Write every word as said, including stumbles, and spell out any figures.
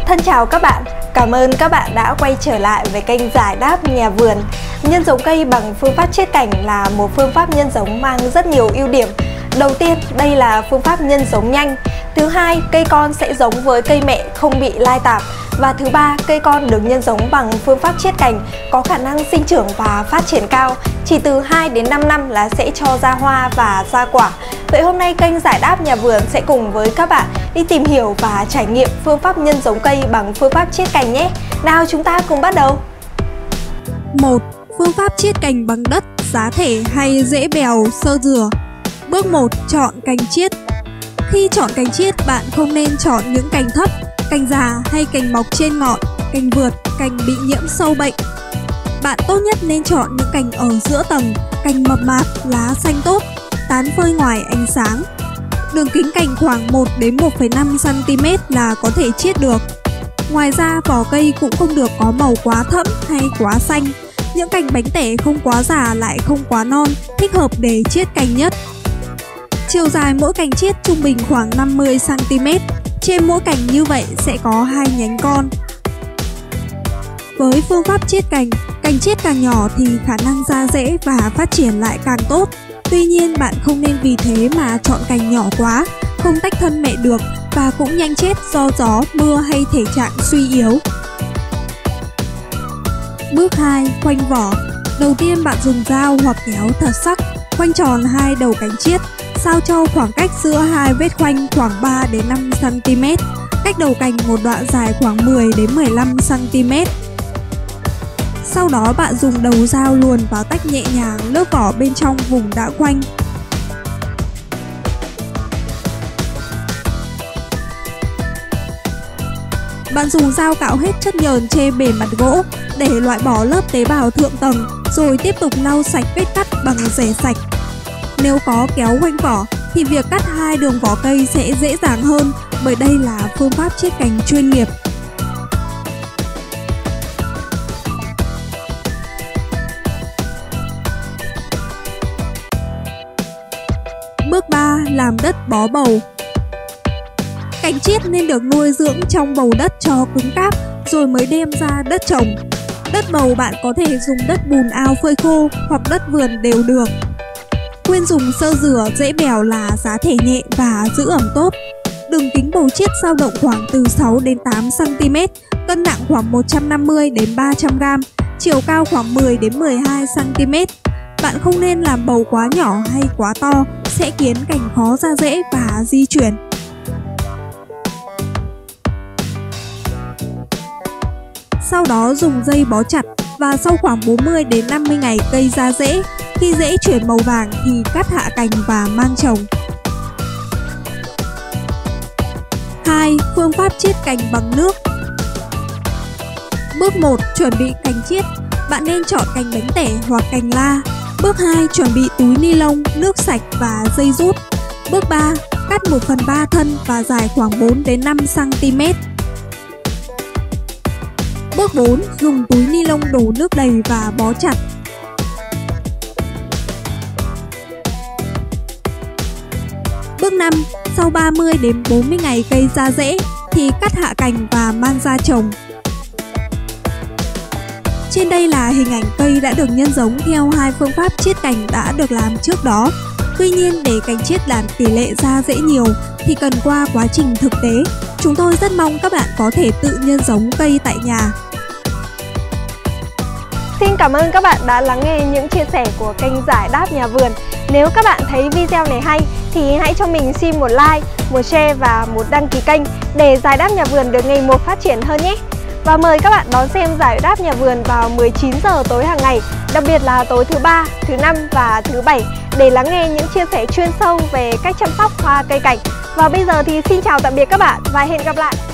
Thân chào các bạn, cảm ơn các bạn đã quay trở lại với kênh Giải Đáp Nhà Vườn. Nhân giống cây bằng phương pháp chiết cành là một phương pháp nhân giống mang rất nhiều ưu điểm. Đầu tiên, đây là phương pháp nhân giống nhanh. Thứ hai, cây con sẽ giống với cây mẹ không bị lai tạp. Và thứ ba, cây con được nhân giống bằng phương pháp chiết cành có khả năng sinh trưởng và phát triển cao. Chỉ từ hai đến năm năm là sẽ cho ra hoa và ra quả. Vậy hôm nay kênh Giải Đáp Nhà Vườn sẽ cùng với các bạn đi tìm hiểu và trải nghiệm phương pháp nhân giống cây bằng phương pháp chiết cành nhé. Nào chúng ta cùng bắt đầu. một. Phương pháp chiết cành bằng đất, giá thể hay rễ bèo, xơ dừa. Bước một. Chọn cành chiết. Khi chọn cành chiết, bạn không nên chọn những cành thấp, cành già hay cành mọc trên ngọn, cành vượt, cành bị nhiễm sâu bệnh. Bạn tốt nhất nên chọn những cành ở giữa tầng, cành mập mạp, lá xanh tốt, tán phơi ngoài ánh sáng. Đường kính cành khoảng một đến một phẩy năm xăng ti mét là có thể chiết được. Ngoài ra, vỏ cây cũng không được có màu quá thẫm hay quá xanh. Những cành bánh tẻ không quá già lại không quá non, thích hợp để chiết cành nhất. Chiều dài mỗi cành chiết trung bình khoảng năm mươi xăng ti mét. Trên mỗi cành như vậy sẽ có hai nhánh con. Với phương pháp chiết cành, cành chiết càng nhỏ thì khả năng ra rễ và phát triển lại càng tốt. Tuy nhiên, bạn không nên vì thế mà chọn cành nhỏ quá, không tách thân mẹ được và cũng nhanh chết do gió, mưa hay thể trạng suy yếu. Bước hai. Khoanh vỏ. Đầu tiên bạn dùng dao hoặc kéo thật sắc, khoanh tròn hai đầu cành chiết, sao cho khoảng cách giữa hai vết khoanh khoảng ba đến năm xăng ti mét, cách đầu cành một đoạn dài khoảng mười đến mười lăm xăng ti mét. Sau đó bạn dùng đầu dao luồn vào tách nhẹ nhàng lớp vỏ bên trong vùng đã khoanh. Bạn dùng dao cạo hết chất nhờn trên bề mặt gỗ để loại bỏ lớp tế bào thượng tầng, rồi tiếp tục lau sạch vết cắt bằng rẻ sạch. Nếu có kéo khoanh vỏ thì việc cắt hai đường vỏ cây sẽ dễ dàng hơn, bởi đây là phương pháp chiết cành chuyên nghiệp. Bước ba. Làm đất bó bầu. Cành chiết nên được nuôi dưỡng trong bầu đất cho cứng cáp rồi mới đem ra đất trồng. Đất bầu bạn có thể dùng đất bùn ao phơi khô hoặc đất vườn đều được. Khuyên dùng xơ dừa, rễ bèo là giá thể nhẹ và giữ ẩm tốt. Đường kính bầu chiết dao động khoảng từ sáu đến tám xăng ti mét, cân nặng khoảng một trăm năm mươi đến ba trăm gam, chiều cao khoảng mười đến mười hai xăng ti mét. Bạn không nên làm bầu quá nhỏ hay quá to, sẽ khiến cành khó ra rễ và di chuyển. Sau đó dùng dây bó chặt và sau khoảng bốn mươi đến năm mươi ngày cây ra rễ. Khi rễ chuyển màu vàng thì cắt hạ cành và mang trồng. hai. Phương pháp chiết cành bằng nước. Bước một. Chuẩn bị cành chiết. Bạn nên chọn cành bánh tẻ hoặc cành la. Bước hai. Chuẩn bị túi ni lông, nước sạch và dây rút. Bước ba. Cắt một phần ba thân và dài khoảng bốn đến năm xăng ti mét. Bước bốn. Dùng túi ni lông đổ nước đầy và bó chặt. Bước năm. Sau ba mươi đến bốn mươi ngày cây ra rễ thì cắt hạ cành và mang ra trồng. Trên đây là hình ảnh cây đã được nhân giống theo hai phương pháp chiết cành đã được làm trước đó. Tuy nhiên, để cành chiết đạt tỷ lệ ra rễ nhiều thì cần qua quá trình thực tế. Chúng tôi rất mong các bạn có thể tự nhân giống cây tại nhà. Xin cảm ơn các bạn đã lắng nghe những chia sẻ của kênh Giải Đáp Nhà Vườn. Nếu các bạn thấy video này hay thì hãy cho mình xin một like, một share và một đăng ký kênh để Giải Đáp Nhà Vườn được ngày một phát triển hơn nhé. Và mời các bạn đón xem Giải Đáp Nhà Vườn vào mười chín giờ tối hàng ngày, đặc biệt là tối thứ ba, thứ năm và thứ bảy để lắng nghe những chia sẻ chuyên sâu về cách chăm sóc hoa cây cảnh. Và bây giờ thì xin chào tạm biệt các bạn và hẹn gặp lại.